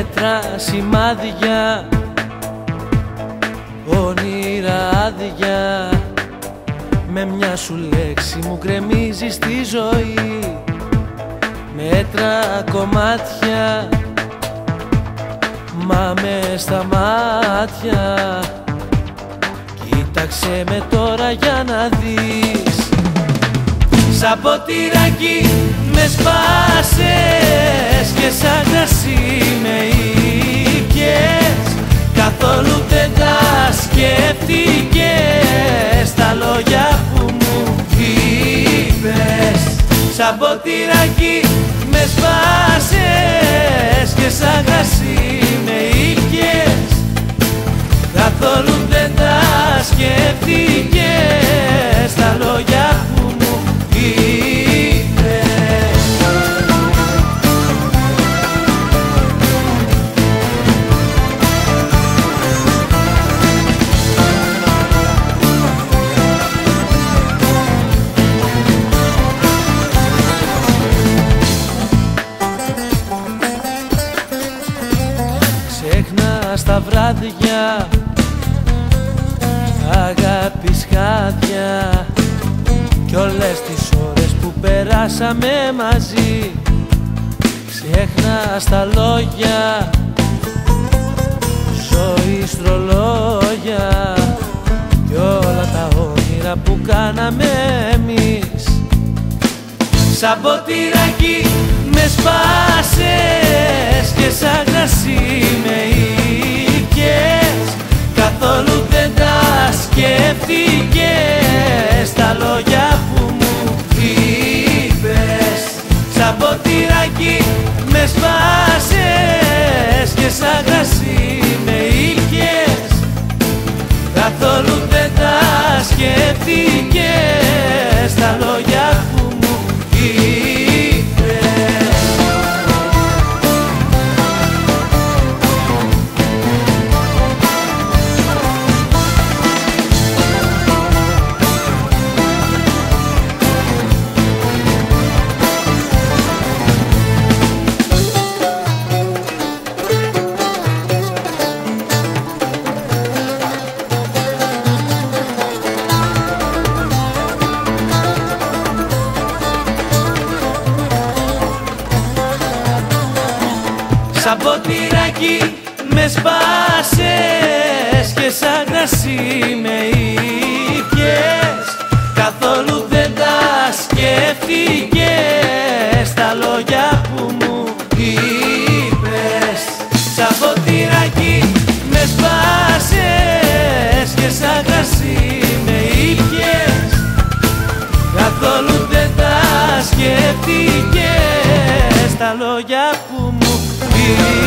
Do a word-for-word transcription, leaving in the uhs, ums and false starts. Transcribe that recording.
μέτρα, σημάδια, όνειρα άδεια. Με μια σου λέξη μου γκρεμίζεις τη ζωή. Μέτρα, κομμάτια, μα μες στα μάτια. Κοίταξε με τώρα για να δεις. Σαν ποτηράκι με σπάσες και σαν κρασί με ήπιες. Καθόλου δεν τα σκέφτηκες τα λόγια που μου είπες. Σαν ποτηράκι με σπάσες και σαν κρασί με ήπιες. Καθόλου δεν τα σκέφτηκες τα λόγια που μου είπες. Ξέχνα στα βράδια αγάπης χάδια κι όλες τις ώρες που περάσαμε μαζί. Ξέχνα στα λόγια ζωής τρολόγια κι όλα τα όνειρα που κάναμε εμείς. Σαν ποτηράκι με σπάσες και σαν κρασί με ήπιες. Καθόλου δεν τα σκέφτηκες τα λόγια που μου είπες. Σαν ποτηράκι με σπάσες και σαν κρασί με ήπιες. Καθόλου δεν τα σκέφτηκες τα λόγια που μου είπες. Σαν ποτηράκι με σπάσες και σαν κρασί με ήπιες. Καθόλου δεν τα σκέφτηκες τα λόγια που μου είπες. Σαν ποτηράκι με σπάσες και σαν κρασί με ήπιες. Καθόλου δεν τα σκέφτηκες τα λόγια που μου είπες.